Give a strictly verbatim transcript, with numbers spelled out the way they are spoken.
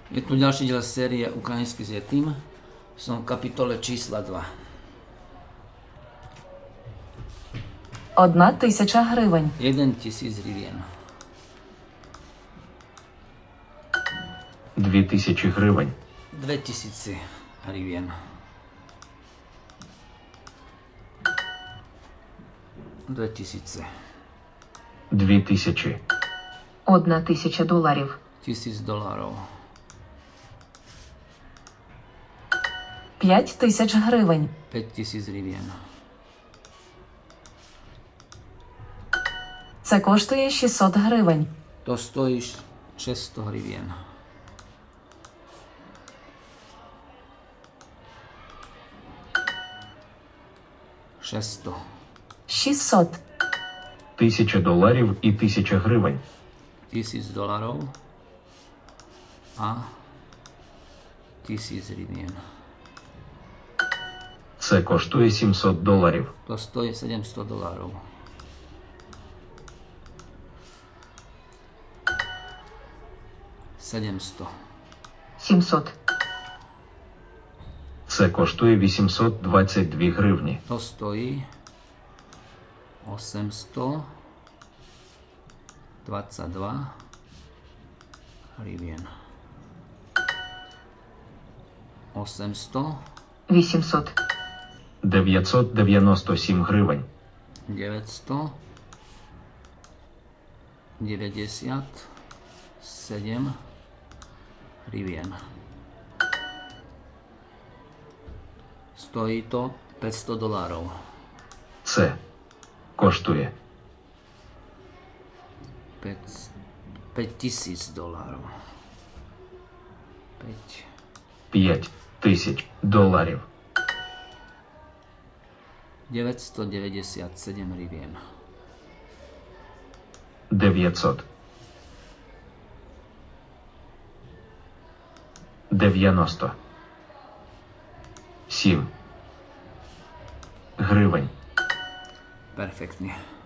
Je tu ďalší diel série Ukrajinský s Yetim. Som v kapitole čísla два. Одна тисяча гривень. Jeden tisíc гривен. Дві тисячі гривень. Две тисячи гривен. Две тисячи. Дві тисячі. Одна тисяча доларів. Tisíc dolarov. П'ять тисяч гривень. Пять тисяч гривен. Це коштує шістсот гривень. To stojí šesťsto гривен. šesťsto. шістсот. Тисяча доларів і тисяча гривень. Tisíc dolarov a tisíc гривен. Це коштує сімсот доларів. To stojí sedemsto dolarov. sedemsto. сімсот. Це коштує вісімсот двадцять дві гривні. To stojí osemsto dvadsaťdva гривен. osemsto вісімсот. дев'ятсот дев'яносто сім гривень. deväťsto deväťdesiatsedem гривен. Stojí to päťsto dolárov. Це коштує päť tisíc dolárov. päť. п'ять тисяч доларів. deväťsto deväťdesiatsedem гривен. дев'ятсот. дев'яносто. сім. Гривень. Perfektne.